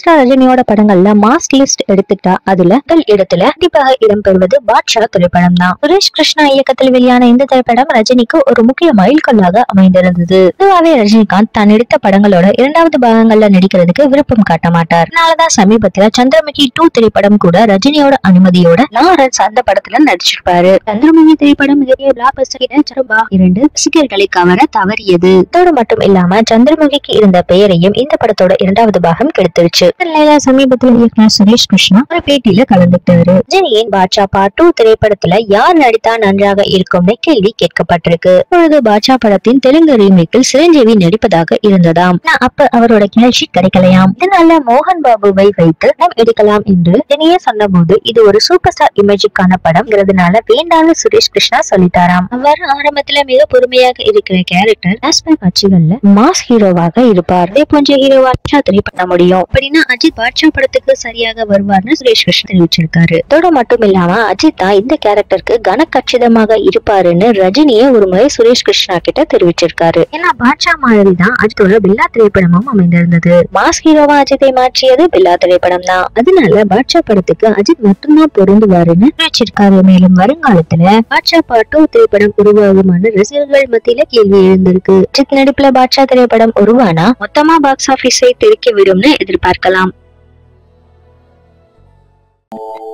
Star ரஜினியோட படங்கள்ல mass list எடுத்துட்டா அதுல முதல் இடத்துல கண்டிப்பாக இடம்பெறுவது பாட்ஷா திரைப்படம் தான். சுரேஷ் கிருஷ்ணா இயக்கத்தில் வெளியான இந்த திரைப்படம் ரஜினிக்கு ஒரு முக்கிய மைல்கல்லாக அமைந்திருந்தது. பொதுவாகவே ரஜினிகாந்த் தான் எடுத்த படங்களோட இரண்டாவது பாகங்கள்ல நடிக்கிறதுக்கு விருப்பம் காட்ட மாட்டார். அதனாலதான் சமீபத்துல சந்திரமுகி 2 திரைப்படம் கூட ரஜினியோட அனுமதியோட லாரன்ஸ் அந்த படத்துல நடிச்சிருப்பாரு. சந்திரமுகி திரைப்படம் மிகப்பெரிய பிளாக்பஸ்டர் 2 ரசிகர்களை கவர தவறியது. இதோடு மட்டும் இல்லாம சந்திரமுகிக்கு இருந்த பெயரையும் இந்த படத்தோட இரண்டாவது பாகம் கெடுத்துருச்சு. சமீபத்தில் இயக்குனர் சுரேஷ் கிருஷ்ணா ஒரு பேட்டியில கலந்துட்டாரு. ரஜினியின் பாட்ஷா பார்ட் 2 திரைப்படத்துல யார் நடித்தா நன்றாக இருக்கும்னு கேள்வி கேட்கப்பட்டிருக்கு. இப்பொழுது பாட்ஷா படத்தின் தெலுங்கு ரீமேக்கில் சிரஞ்சீவி நடிப்பதாக இருந்ததாம். அப்ப அவரோட கேள்வி கிடைக்கலையாம். இதனால மோகன் பாபுவை வைத்து நாம் எடுக்கலாம் என்று ரஜினியே சொன்னபோது இது ஒரு சூப்பர் ஸ்டார் இமேஜுக்கான படம்ங்கிறதுனால வேண்டாம்னு சுரேஷ் கிருஷ்ணா சொல்லிட்டாராம். அவர் ஆரம்பத்துல மிக பொறுமையாக இருக்கிற கேரக்டர் பிளாஷ்பேக் காட்சிகள்ல மாஸ் ஹீரோவாக இருப்பார். அதே போன்ற ஹீரோவா திரைப்பட முடியும் அப்படின்னா அஜித் பாட்ஷா படத்துக்கு சரியாக வருவார்னு சுரேஷ் கிருஷ்ணா தெரிவிச்சிருக்காரு. இதோட மட்டும் இல்லாம அஜித் தான் இந்த கேரக்டருக்கு கனக்கச்சிதமாக இருப்பாருன்னு ரஜினியே ஒரு முறை சுரேஷ் கிருஷ்ணா கிட்ட தெரிவிச்சிருக்காரு. ஏன்னா பாட்ஷா மாதிரி தான் அஜித்தோட பில்லா திரைப்படமும் அமைந்திருந்தது. மாஸ் ஹீரோவா அஜித்தை மாற்றியது பில்லா திரைப்படம் தான். அதனால பாட்ஷா படத்துக்கு அஜித் மட்டும்தான் பொருந்துவாருன்னு தெரிவிச்சிருக்காரு. மேலும் வருங்காலத்துல பாட்ஷா பார்ட் 2 திரைப்படம் உருவாகுமான ரசிகர்கள் மத்தியில கேள்வி எழுந்திருக்கு. அஜித் நடிப்புல பாட்ஷா திரைப்படம் உருவானா மொத்தமா பாக்ஸ் ஆபீஸை தெறிக்க விடும்னு எதிர்பார்க்கலாம்.